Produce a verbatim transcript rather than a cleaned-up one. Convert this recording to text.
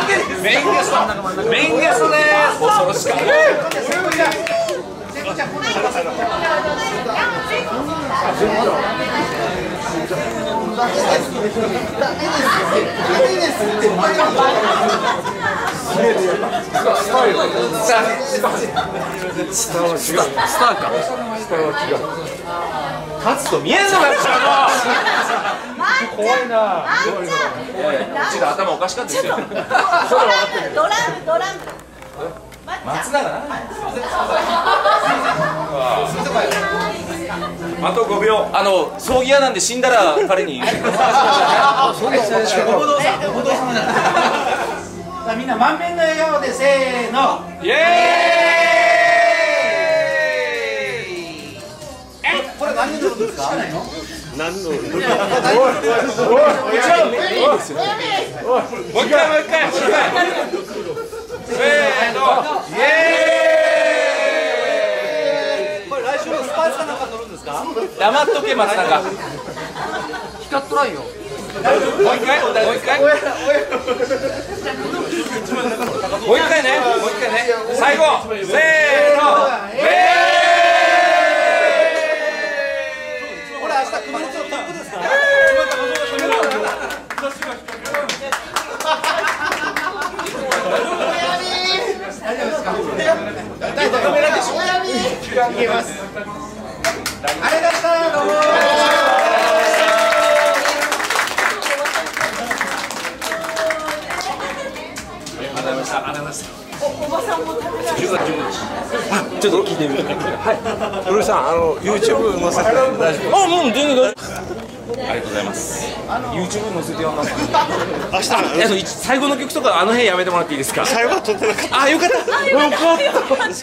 メインゲストメインゲストです。恐ろしかった。スターは違う。スターか。スターは違う。勝つと見えんのかよ。怖いな。うちが頭おかしかったですよ。ドラムドラムドラム。松永な。あとごびょう。あの葬儀屋なんで死んだら彼に。 みんな満面の笑顔でせーの。 イエーイ。 え、これ何のルールですか？ 何のルール？おいおいおい。もう一回もう一回もう一回。せーの。イエーイ。 これ来週のスパイスかなんか乗るんですか？ 黙っとけ松永。 光っとらんよ。 もう一回もう一回もう一回ねもう一回ね最後せーの。えこれ明日熊本のトップですか？大丈夫ですか？大丈夫ですか？ありがとうございました。どうも。 おばさんも食べられる。 ちょっと聞いてみる。はい。 古井さん、あの YouTube 載せて大丈夫？ あ、もう全然大丈夫。ありがとうございます。YouTube 載せてやんな。明日、最後の曲とかあの辺やめてもらっていいですか？ 最後は撮ってなかった。 あ、よかった。よかった。